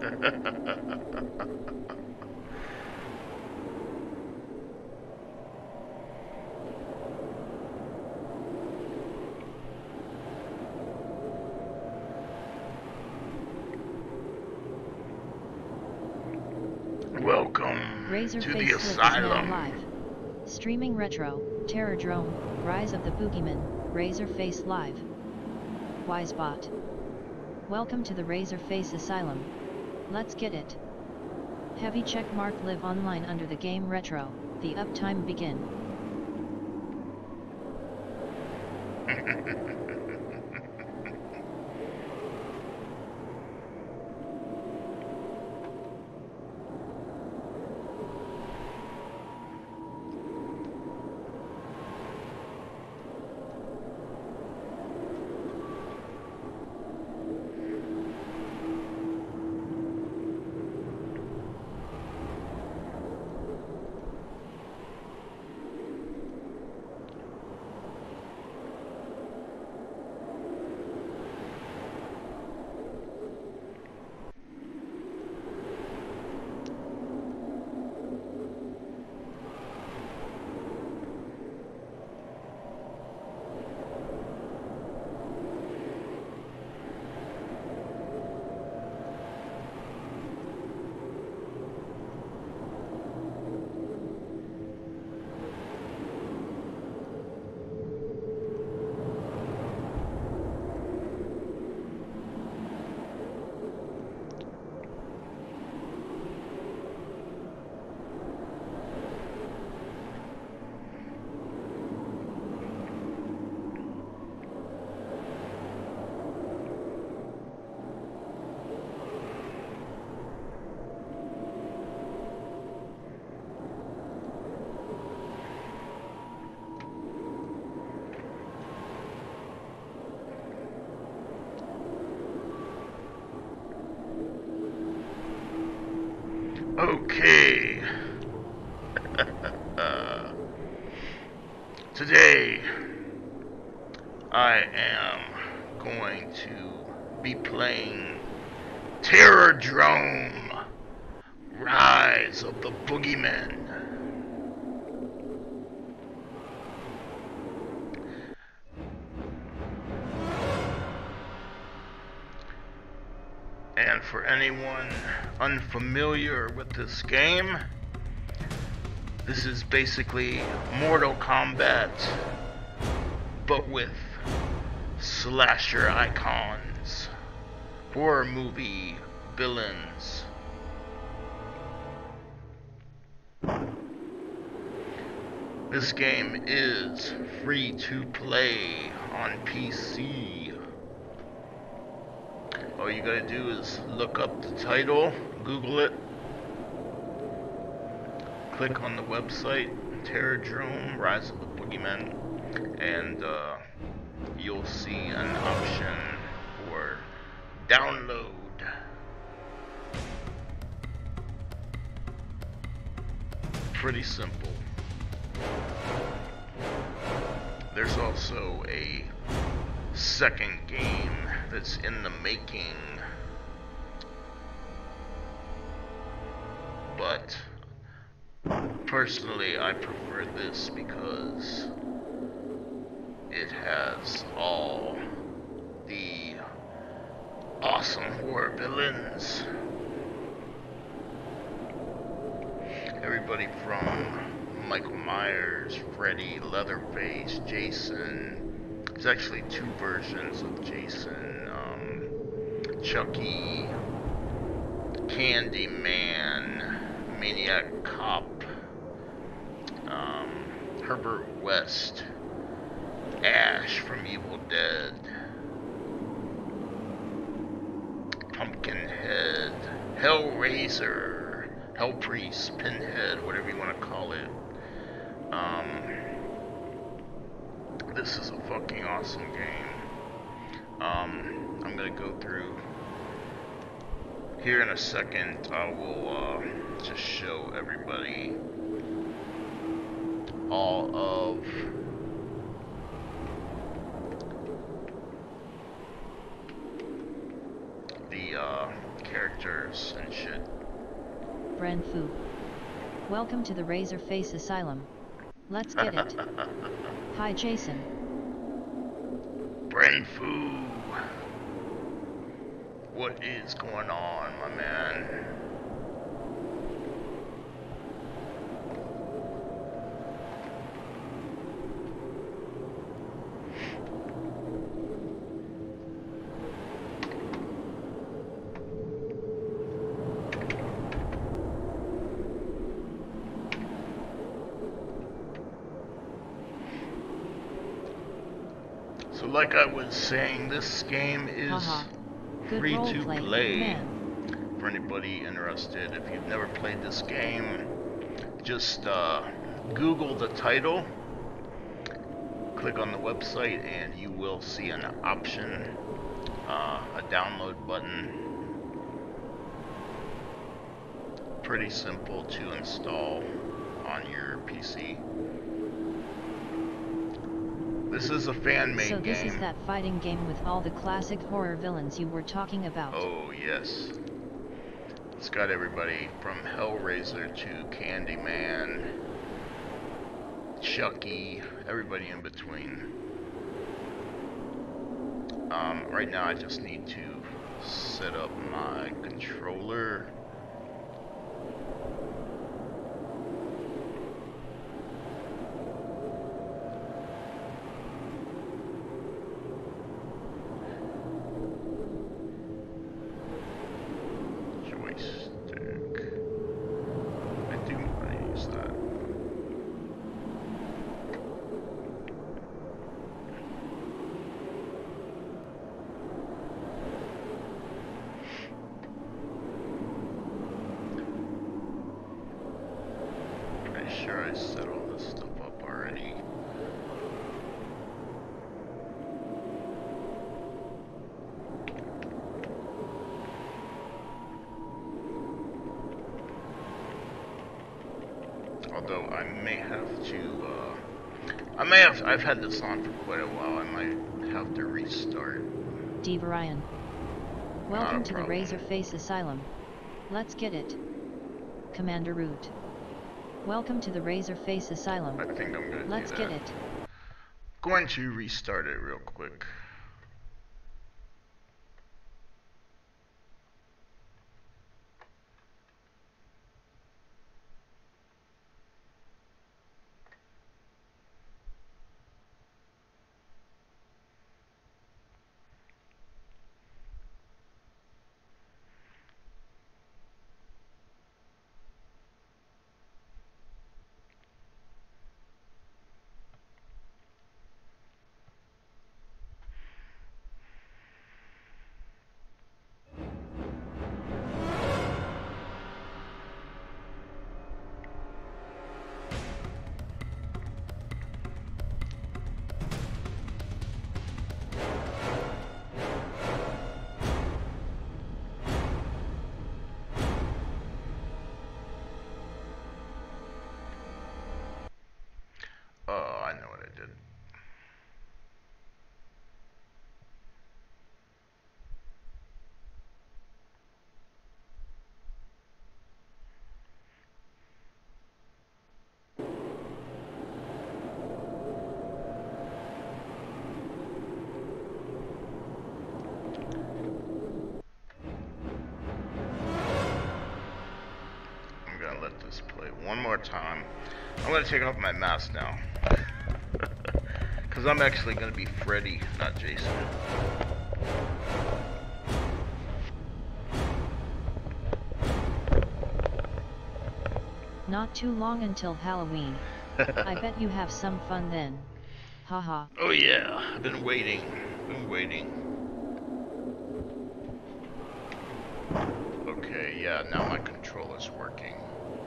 Welcome Razorface to the asylum. Live. Streaming retro, Terrordrome, Rise of the Boogeymen, Razorface Live. Wisebot. Welcome to the Razorface Asylum. Let's get it. Heavy check mark live online under the game retro, the uptime begin. Okay. Today, I am going to be playing Terrordrome, Rise of the Boogeymen. And for anyone unfamiliar with this game, this is basically Mortal Kombat, but with slasher icons, horror movie villains. This game is free to play on PC. All you gotta do is look up the title, Google it, click on the website, Terrordrome, Rise of the Boogeymen, and you'll see an option for download. Pretty simple. There's also a second game that's in the making, but personally I prefer this because it has all the awesome horror villains. Everybody from Michael Myers, Freddy, Leatherface, Jason. There's actually two versions of Jason. Chucky, Candyman, Maniac Cop, Herbert West, Ash from Evil Dead, Pumpkinhead, Hellraiser, Hellpriest, Pinhead, whatever you want to call it. This is a fucking awesome game. I'm gonna go through here in a second. I will just show everybody all of the characters and shit. Bren Fu. Welcome to the Razorface Asylum. Let's get it. Hi Jason. Bren Fu. What is going on, my man? So like I was saying, this game is free to play for anybody interested. If you've never played this game, just Google the title, click on the website, and you will see an option, a download button. Pretty simple to install on your PC. This is a fan-made game. So this is that fighting game with all the classic horror villains you were talking about. Oh yes. It's got everybody from Hellraiser to Candyman, Chucky, everybody in between. Right now I just need to set up my controller. Sure, I set all this stuff up already. Although I may have to, I've had this on for quite a while. I might have to restart. Devarian. Welcome to the Razorface Asylum. Let's get it. Commander Root. Welcome to the Razorface Asylum. I think I'm gonna Let's do get that. it. Going to restart it real quick. Oh, I know what I did. I'm gonna let this play one more time. I'm gonna take off my mask now. Because I'm actually gonna be Freddy, not Jason. Not too long until Halloween. I bet you have some fun then. Haha. Oh yeah, I've been waiting. Okay, yeah, now my controller's working.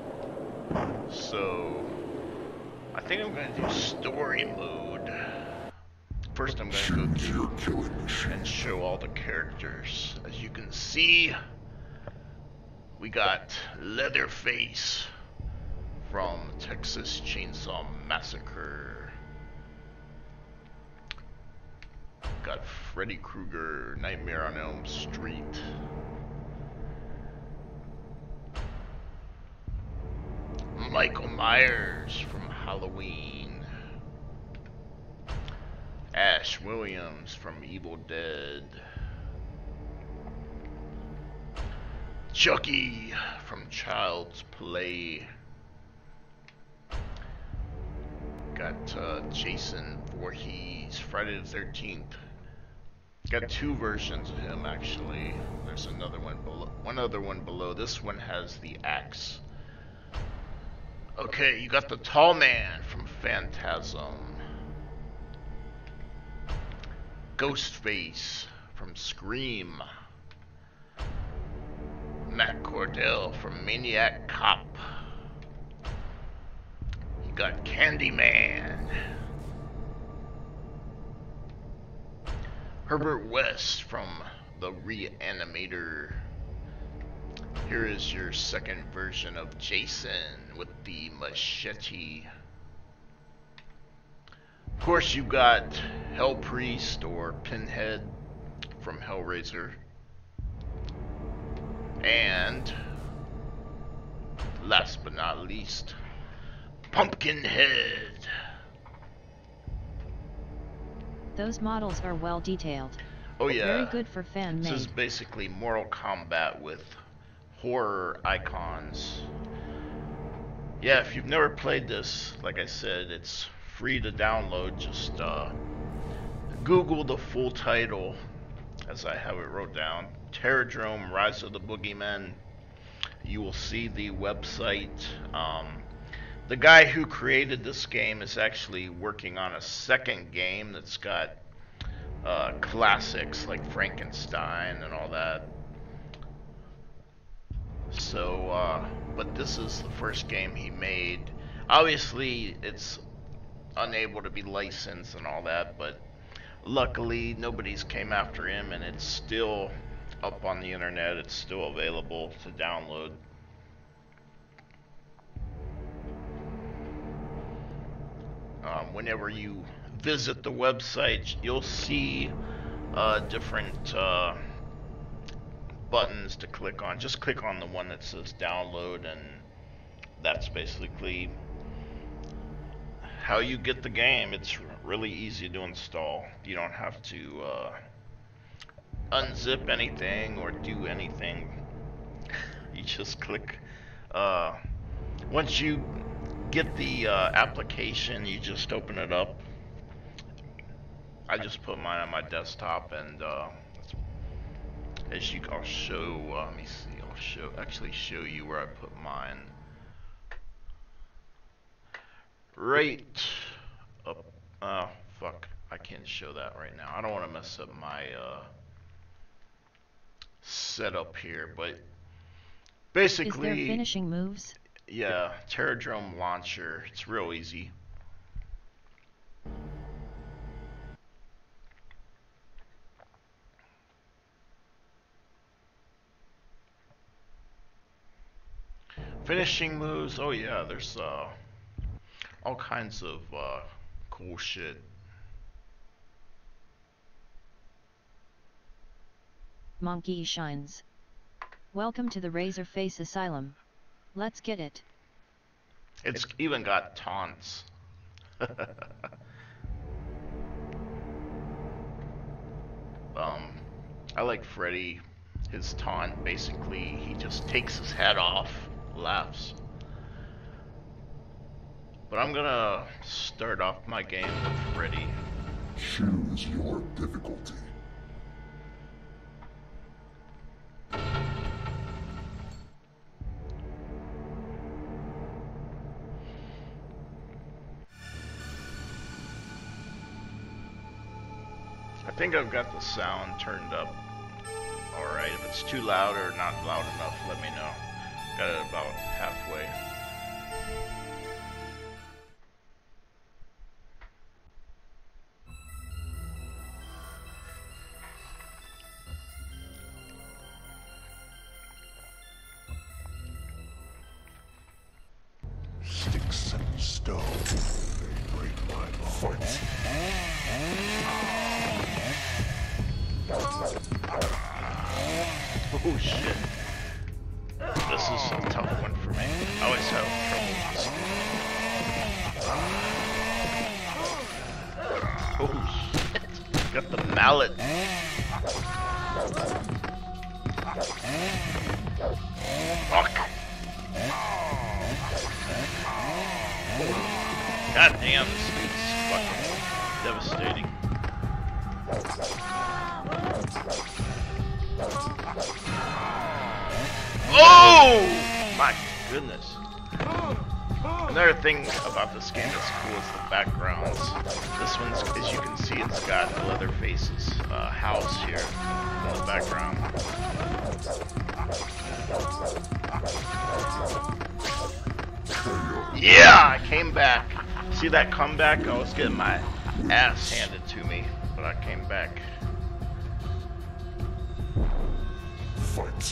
So, I think I'm gonna do story mode. First I'm gonna go through and show all the characters. As you can see, we got Leatherface from Texas Chainsaw Massacre. Got Freddy Krueger, Nightmare on Elm Street. Michael Myers from Halloween. Ash Williams from Evil Dead. Chucky from Child's Play. Got Jason Voorhees, Friday the 13th. Got two versions of him actually. There's another one below. One other one below. This one has the axe. Okay, you got the Tall Man from Phantasm. Ghostface from Scream. Matt Cordell from Maniac Cop. You got Candyman. Herbert West from The Reanimator. Here is your second version of Jason with the machete. Of course, you got Hell Priest or Pinhead from Hellraiser. And last but not least, Pumpkinhead. Those models are well detailed. Oh yeah. Very good for fan made. This is basically Mortal Kombat with horror icons. Yeah, if you've never played this, like I said, it's free to download. Just Google the full title, as I have it wrote down. Terrordrome, Rise of the Boogeymen. You will see the website. The guy who created this game is actually working on a second game that's got classics like Frankenstein and all that. So, but this is the first game he made. Obviously, it's unable to be licensed and all that, but luckily nobody's came after him, and it's still up on the internet. It's still available to download. Whenever you visit the website, you'll see different buttons to click on. Just click on the one that says download, and that's basically how you get the game. It's really easy to install. You don't have to unzip anything or do anything. You just click. Once you get the application, you just open it up. I just put mine on my desktop, and as you, I'll show. Let me see. I'll actually show you where I put mine. Right up. Fuck. I can't show that right now. I don't want to mess up my setup here, but basically. Is there finishing moves? Yeah, Terrordrome launcher. It's real easy. Finishing moves. Oh yeah, there's all kinds of cool shit. Monkey shines. Welcome to the Razorface Asylum. Let's get it. It's even got taunts. I like Freddy. His taunt, basically, he just takes his head off, laughs. But I'm gonna start off my game with Freddy. Choose your difficulty. I think I've got the sound turned up. Alright, if it's too loud or not loud enough, let me know. Got it about halfway. Sticks and stone, they break my bones. Oh shit. This is a tough one for me. I always have trouble with this pallet. Fuck. God damn, this dude's fucking devastating. Oh my goodness. Another thing about this game that's cool is the backgrounds. This one's, as you can see, it's got Leatherface's house here in the background. Yeah, I came back. See that comeback? I was getting my ass handed to me, but I came back. Fight.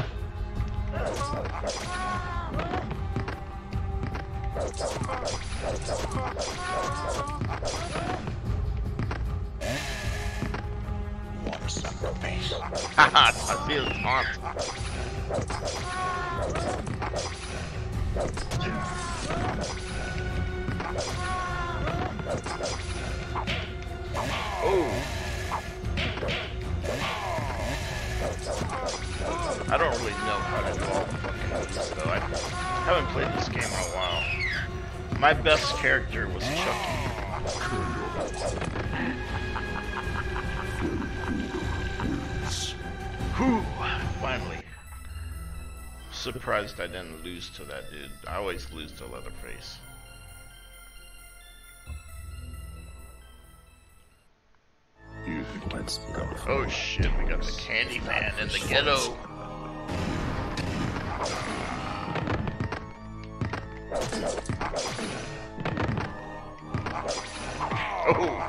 Want to suck the face? Haha, I see his taunt. Oh. I don't really know how to do all the fucking moves though. I haven't played this game in a while. My best character was Chucky. Whew, finally. Surprised I didn't lose to that dude. I always lose to Leatherface. Let's go. Oh shit, we got the Candy Man in the ghetto. Oh.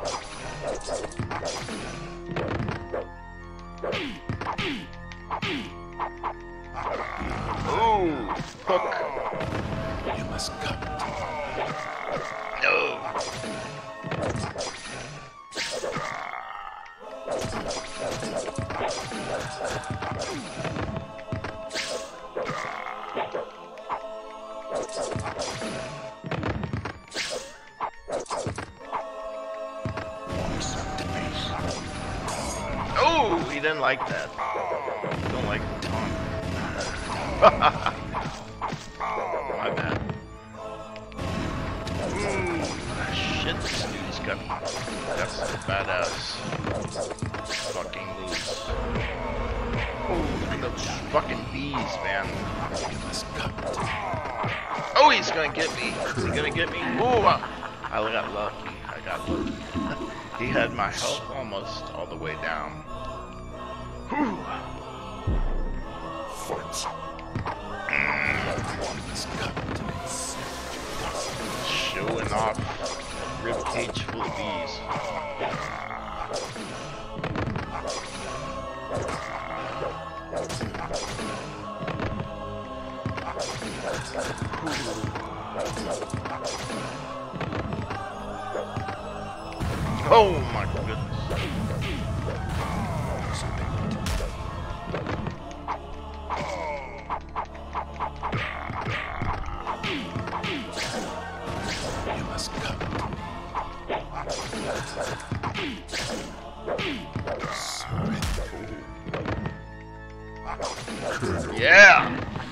Oh, hook. You must come. No. Oh, he didn't like that. Don't like the taunt. My bad. Shit, this dude's got some badass fucking moves. Oh, look at those fucking bees, man. Oh, he's gonna get me. Is he gonna get me? Oh, I got lucky. I got lucky. He had my health almost all the way down. Whew. Showing off rib cage full of bees. Oh my goodness. You must come. Yeah.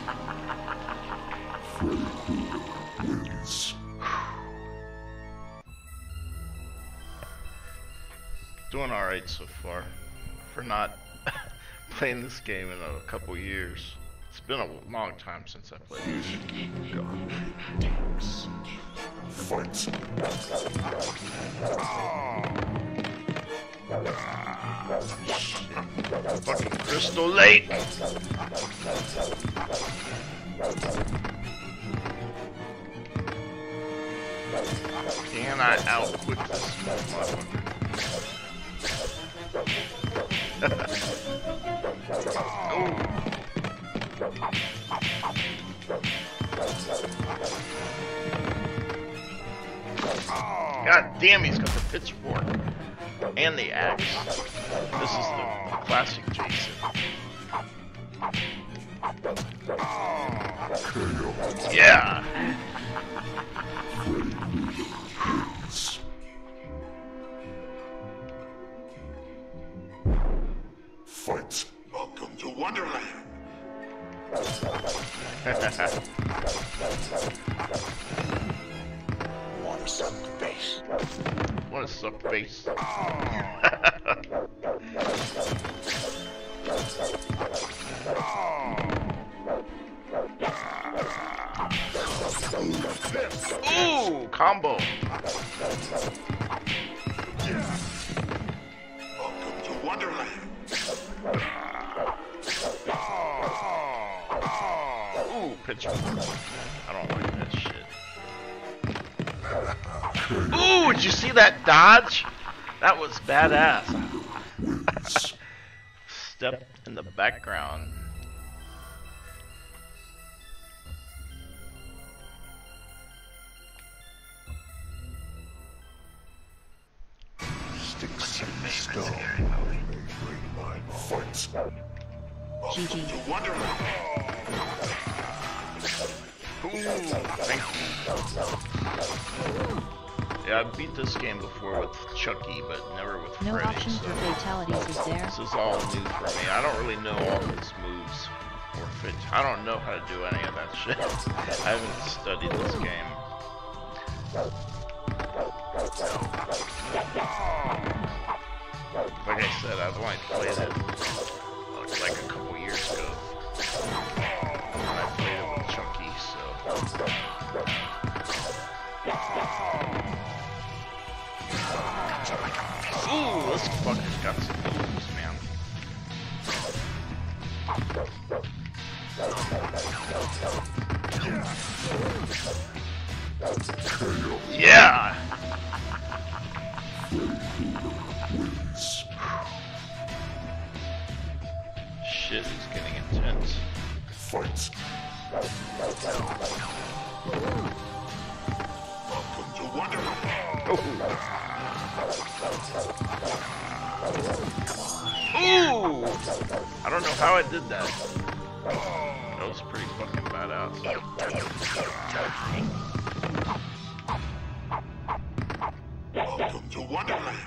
Doing alright so far for not playing this game in a couple years. It's been a long time since I played this. Fight. Fucking Crystal Lake. Can I outquick this motherfucker? God damn, he's got the pitchfork and the axe. This is the classic Jason. Yeah. Wanna suck face? Wanna suck face? Ooh, combo. Welcome to Wonderland. Ooh, pitchfork. I don't like that shit. Ooh, did you see that dodge? That was badass. Step in the background. Sticks in the stone. Fights. GG. To Wonderland. Ooh, thank you. Yeah, I beat this game before with Chucky, but never with No Freddy. option for fatalities, is there? This is all new for me. I don't really know all his moves or fit. I don't know how to do any of that shit. I haven't studied this game. Like I said, I've only played it like a couple years ago. And I played it with Chucky, so. Ooh, this fucker's got some moves, man. Yeah! Shit is getting intense. Fights. Welcome to Wonderland. Ooh! I don't know how I did that. That was pretty fucking badass. Welcome to Wonderland.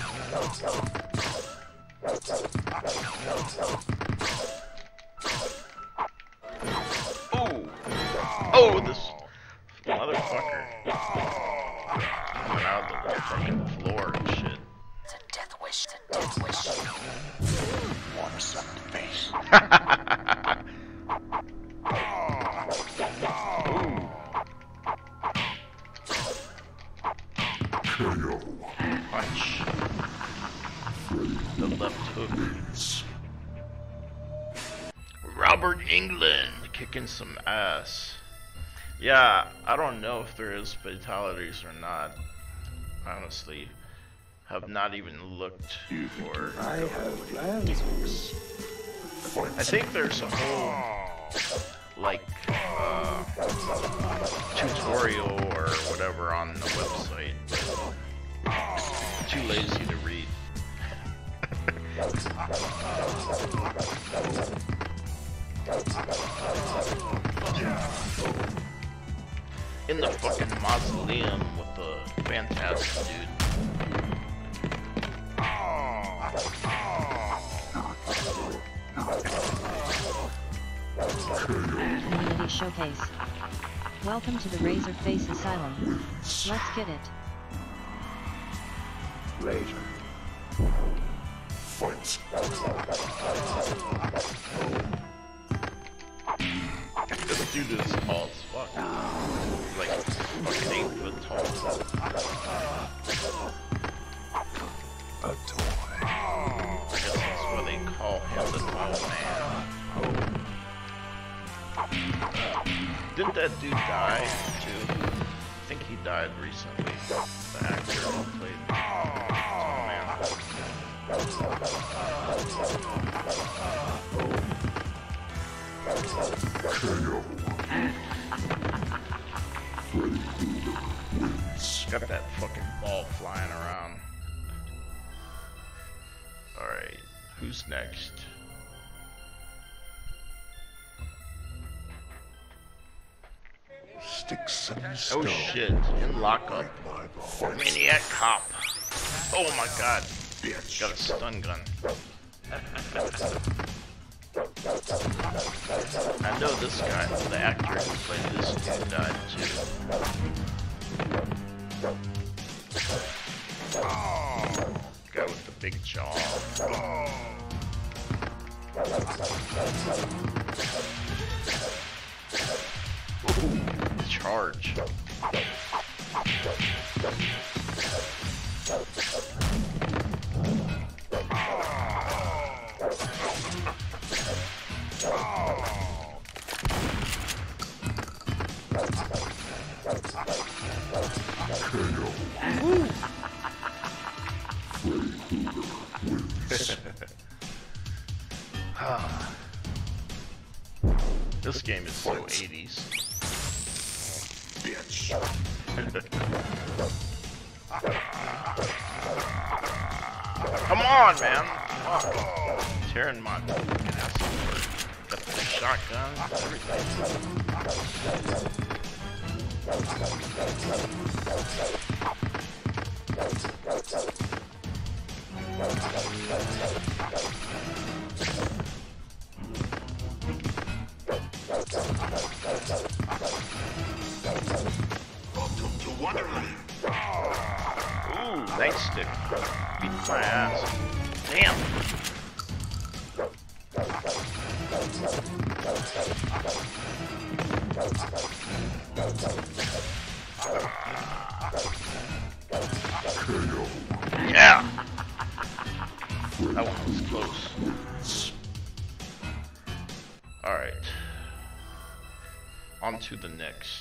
Ooh! Oh, this motherfucker. Coming out of the fucking floor and shit. It's a death wish. It's a death wish. Wanna suck the face? KO. Punch. The left hook. Robert England kicking some ass. Yeah, I don't know if there is fatalities or not. I honestly have not even looked for. I have plans. I think there's a whole like tutorial or whatever on the website. Too lazy to read. In the fucking mausoleum with the Phantasm dude. Community Showcase. Welcome to the Razorface Asylum. Let's get it. Later. Fights. This dude is tall as fuck. Like fucking 8 foot tall. A toy. I guess that's why they call him the tall man. Didn't that dude die too? I think he died recently. The actor who played Tall Man. KO. Freddy Krueger wins. Got that fucking ball flying around. Alright, who's next? Sticks in the Oh stone. shit, in lockup. Fights. Maniac cop. Oh my god, Bitch. got a stun gun. I know this guy, the actor who played this dude, died too. Guy with the big jaw. Ooh, charge. This game is so 80s. Bitch. Come on, man! Oh, tearing my fucking ass apart. Got the shotgun, everything. Welcome to Wonderland. Ooh, nightstick. Beat my ass. Damn. Yeah. That one was close. Alright. On to the next.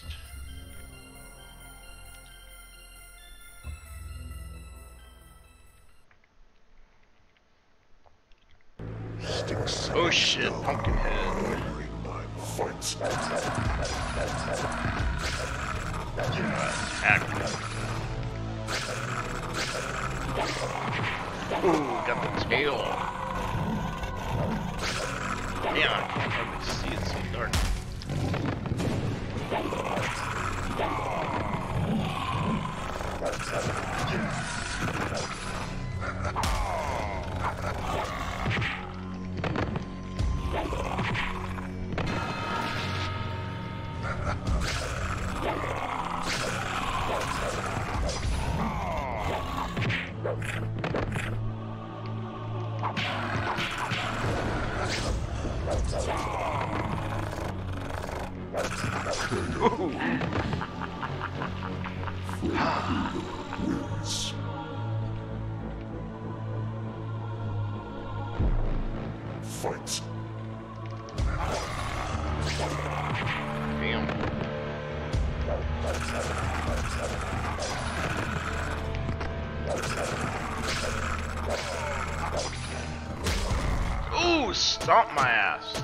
Oh shit, Pumpkinhead. Attack. Ooh, got the tail. Yeah, I can't hardly see, it's so dark. Fight. Damn. Ooh, stomp my ass.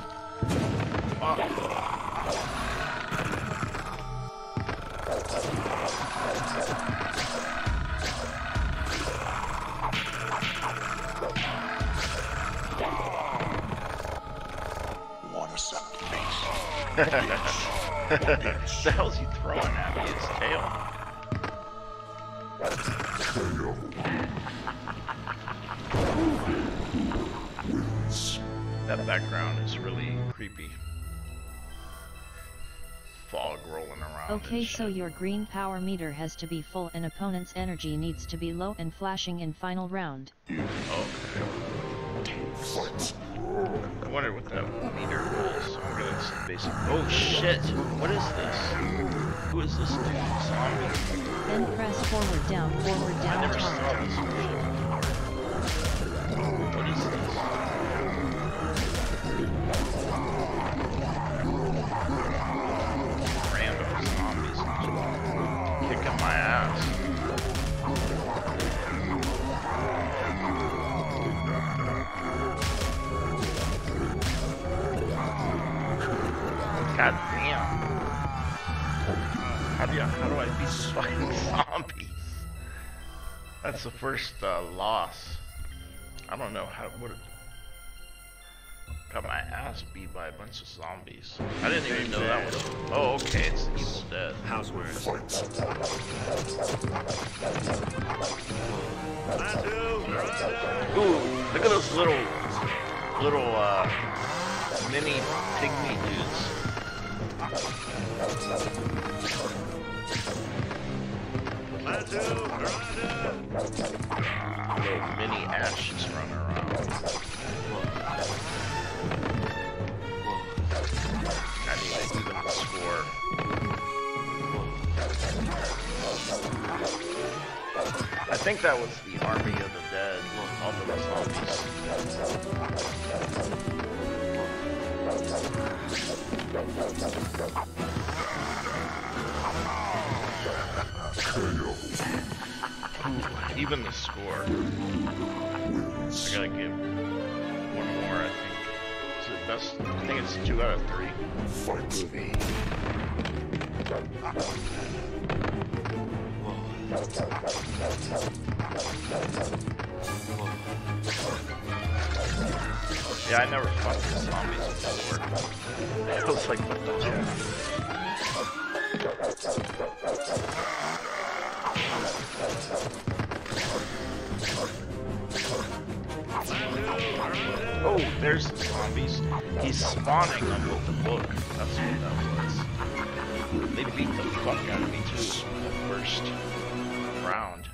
Wanna suck the face? The hell's he throwing at me? His tail. That background is really creepy. Fog rolling around. Okay, so your green power meter has to be full and opponent's energy needs to be low and flashing in final round. Okay. I wonder what that meter is. I'm gonna see basic. Oh shit! What is this? Who is this dude? Zombie? Then press forward, down, I never saw target. this before. What is this? Random zombies kicking my ass. God damn. How do I beat these fucking zombies? That's the first loss. I don't know how, got my ass beat by a bunch of zombies. I didn't even know that was, oh okay, it's the Evil Dead. Housewares. Ooh, look at those little mini pygmy dudes. Little mini ashes running around. Anyway, even the score. I think that was the Army of the Dead, all the zombies. Even the score. I gotta give one more, I think. Is it best? I think it's 2 out of 3. Movie. Yeah, I never fought the zombies before. It was like, what the hell? Oh, there's the zombies. He's spawning them with the book. That's what that was. They beat the fuck out of me too the first round.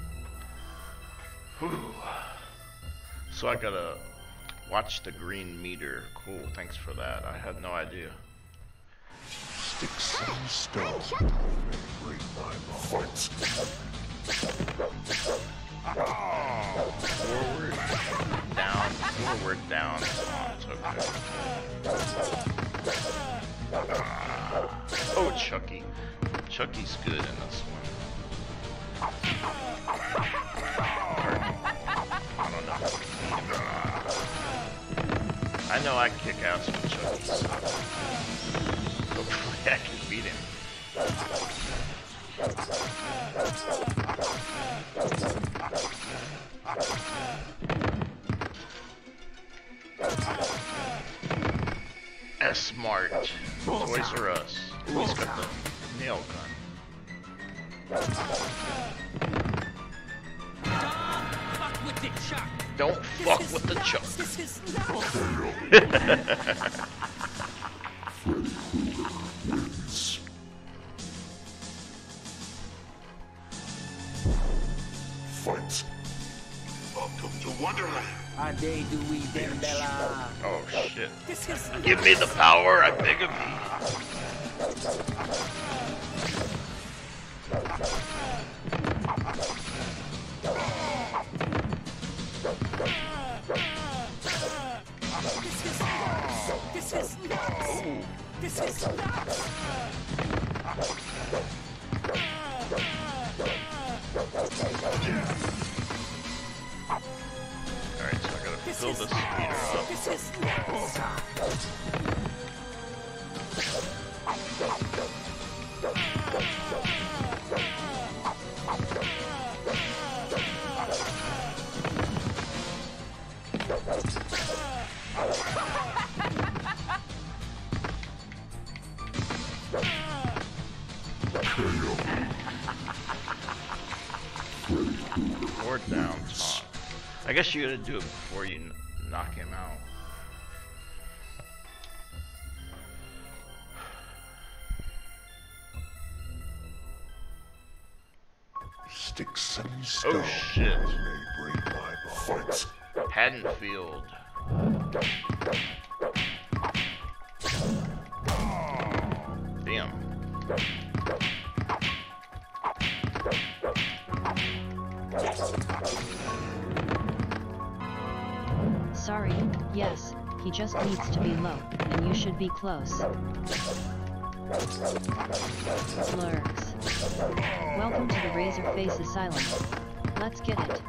Whew. So I gotta watch the green meter. Cool, thanks for that. I had no idea. Sticks and stone. Break my bones. Forward, down, forward, down. Oh, Chucky. Chucky's good in this one. I don't know. I know I can kick ass with Chucky. Hopefully I can beat him. S-Mart. Toys R Us. Ooh, he's got the nail gun. Don't fuck with the chuck. Freddy Krueger wins. Fight. Welcome to Wonderland. Oh shit. Give me the power, I beg of thee. Alright, so I gotta fill this meter up. Or down taunt. I guess you gotta do it before you knock him out. Sticks and stone. Oh shit. May break my bones. Haddonfield. Damn. Sorry, yes, he just needs to be low, and you should be close. Lurks. Welcome to the Razorface Asylum. Let's get it.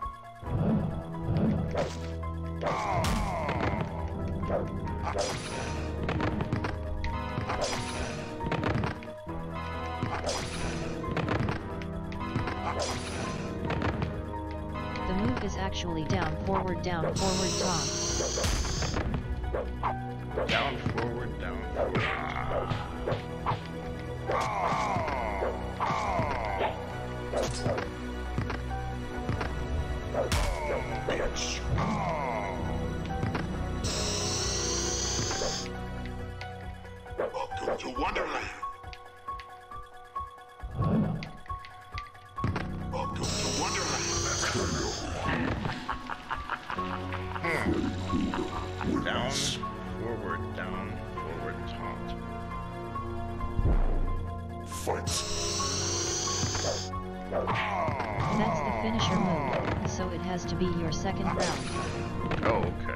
The move is actually down, forward, taunt. Down, forward, down, forward. forward, down, forward, taunt. Fight. That's the finisher move, so it has to be your second round. Oh, okay.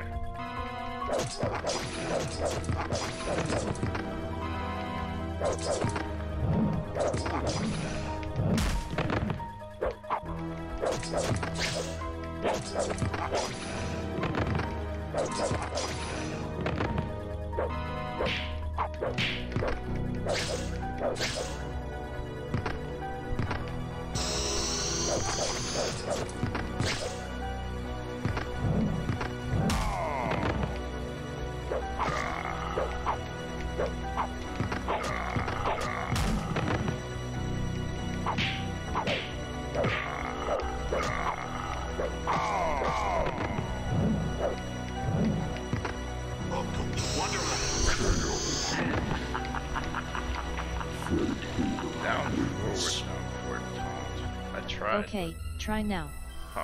Down, forward, taunt. I tried. Okay, try now. Huh.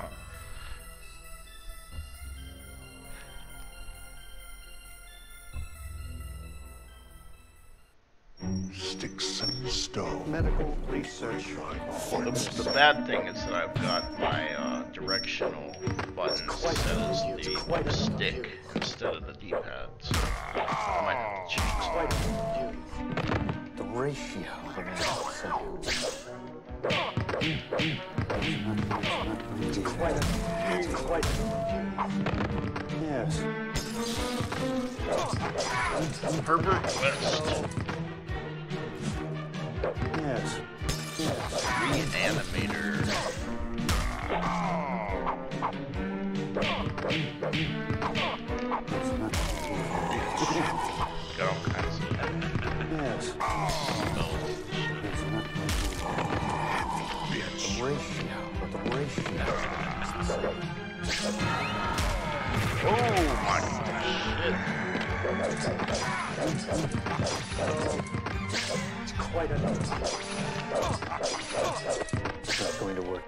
Sticks and stone. Medical research. The bad thing is that I've got my directional button set as the stick instead of the D-pad, so I might have to change that. The ratio of it's quite yes. Herbert West. Yes. Reanimator. Got all kinds of Yes. spells. The ratio. The ratio. Oh my shit. It's quite enough. It's not going to work.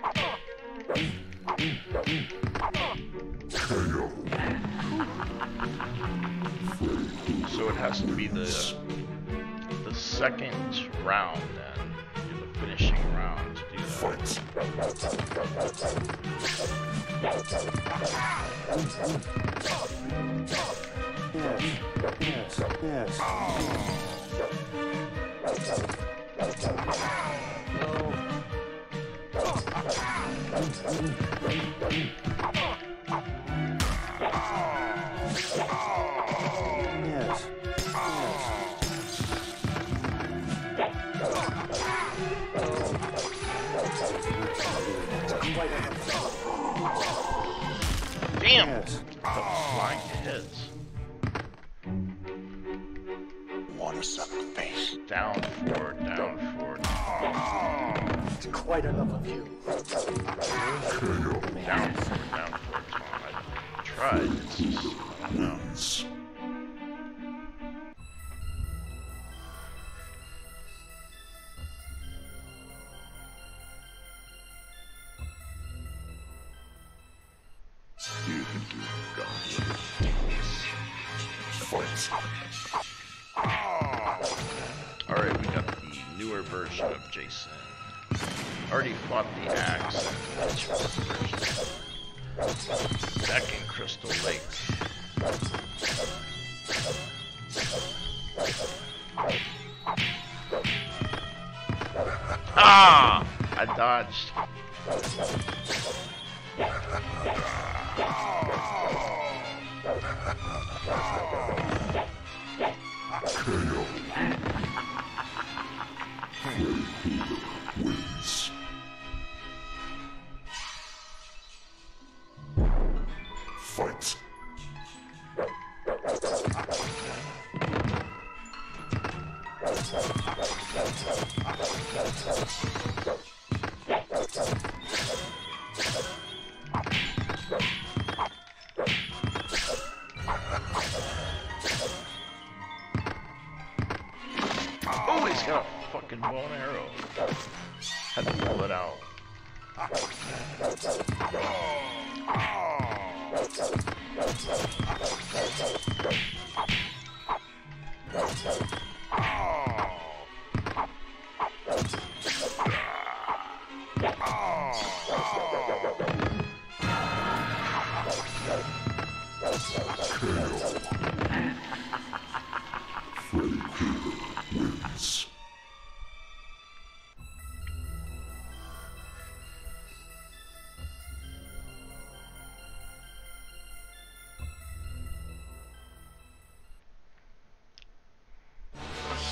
So it has to be the second round then, do the finishing round to do that. Yes. Yes. Damn! The flying hits. Water suck face. Down, forward, It's quite enough of you. down, forward, taunt. I tried, it's just, I don't know. You can do God. Fight. Alright, we got the newer version of Jason. Already fought the axe and that's first version. Back in Crystal Lake. Ah! I dodged. Wins. Fight. Oh, he's got a fucking bow and arrow. Had to pull it out.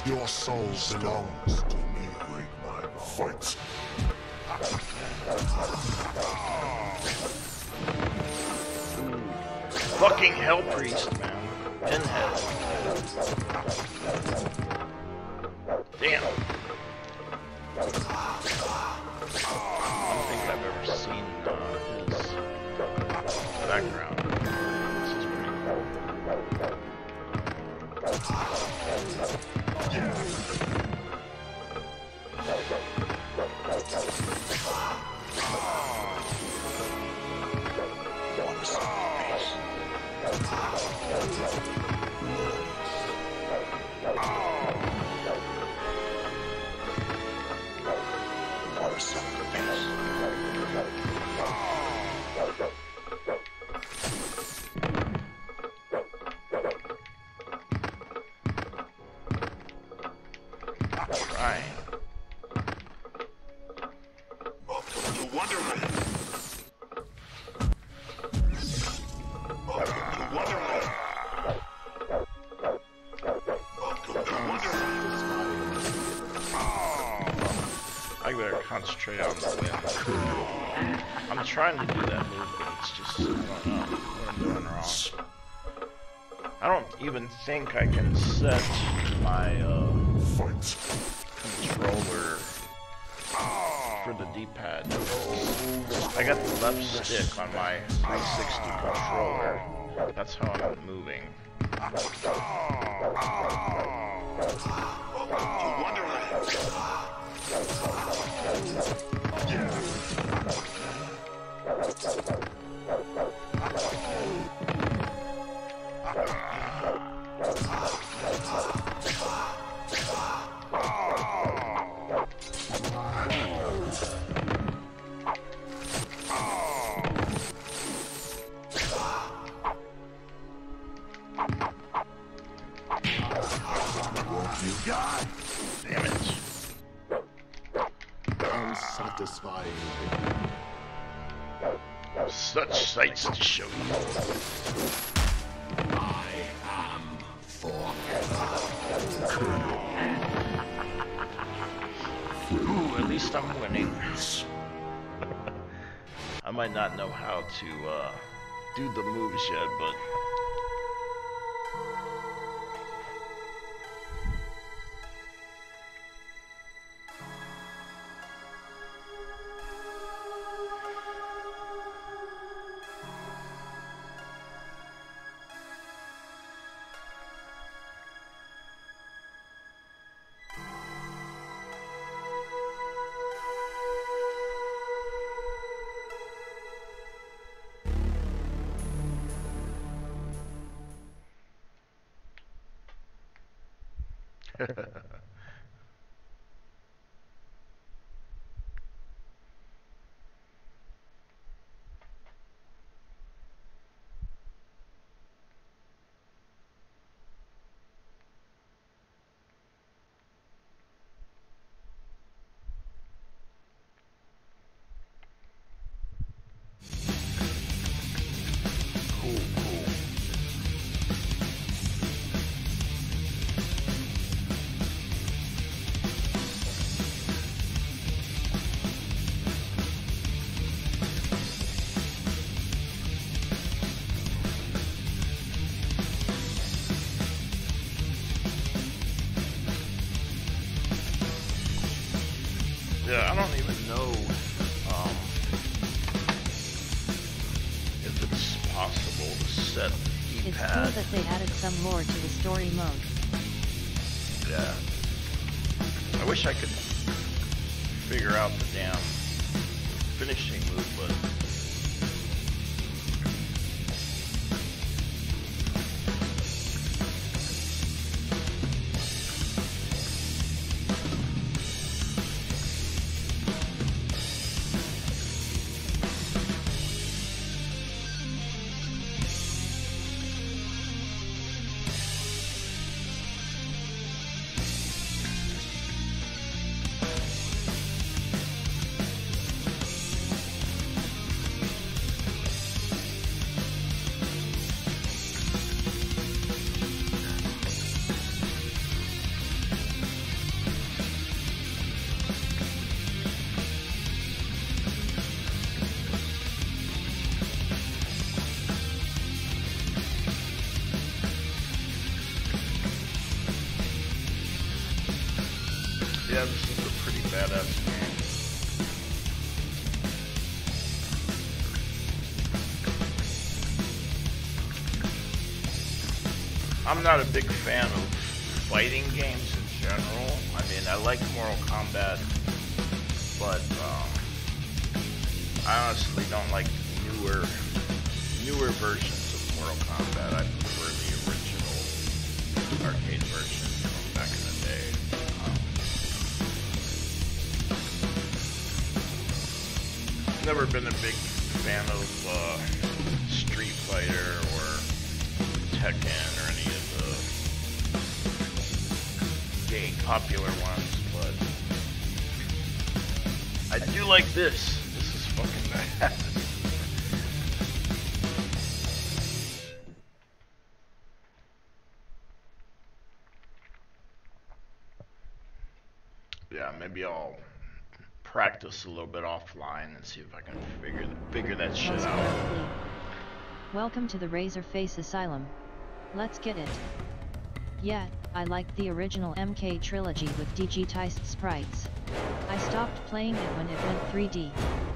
Your soul belongs to me. Fight. Fucking Hell Priest, man. Pinhead. Damn. I don't think I've ever seen his background. This is pretty concentrate on the win. I'm trying to do that move, but it's just, I don't know what I'm doing wrong. I don't even think I can set my controller for the D-pad. I got the left stick on my 360 controller. That's how I'm moving. Damn it. Unsatisfying. Such sights to show you. I am forever. Ooh, at least I'm winning. I might not know how to do the moves yet, but yeah, I don't even know if it's possible to set the It's D-pad. cool that they added some lore to the story mode. Yeah. I wish I could figure out the damn finishing move, but Yeah, this is a pretty badass game. I'm not a big fan of fighting games in general. I mean, I like Mortal Kombat, but I honestly don't like newer versions of Mortal Kombat. I prefer the original arcade version from back in the day. Never been a big fan of Street Fighter or Tekken or any of the popular ones, but I do like this. This is fucking bad. Yeah, maybe I'll practice a little bit offline and see if I can figure that shit out. Welcome to the Razorface Asylum. Let's get it. Yeah, I liked the original MK trilogy with digitized sprites. I stopped playing it when it went 3D.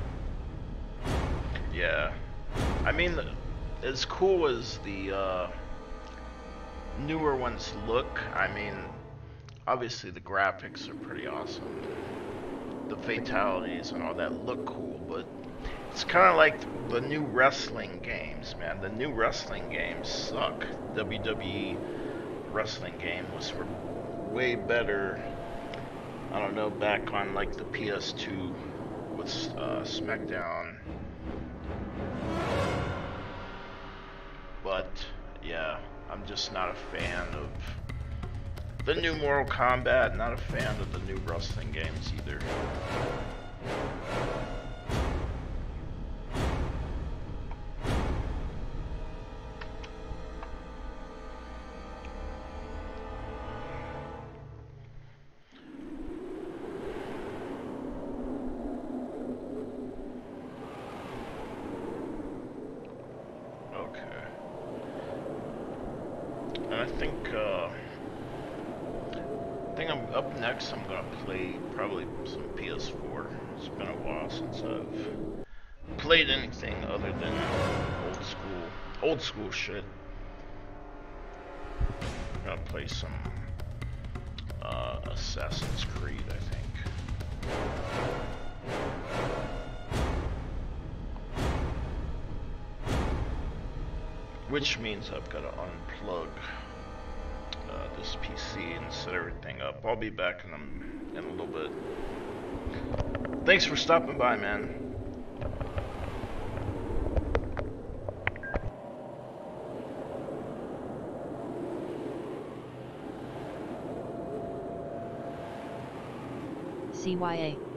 Yeah. I mean, as cool as the newer ones look, I mean, obviously the graphics are pretty awesome. The fatalities and all that look cool, but it's kind of like the new wrestling games, man. The new wrestling games suck. WWE wrestling game was way better, I don't know, back on like the PS2 with SmackDown. But yeah, I'm just not a fan of the new Mortal Kombat, not a fan of the new wrestling games either. I'm gonna play probably some PS4. It's been a while since I've played anything other than old school shit. I'm gonna play some Assassin's Creed, I think. Which means I've got to unplug this PC and set everything up. I'll be back in a little bit. Thanks for stopping by, man. CYA.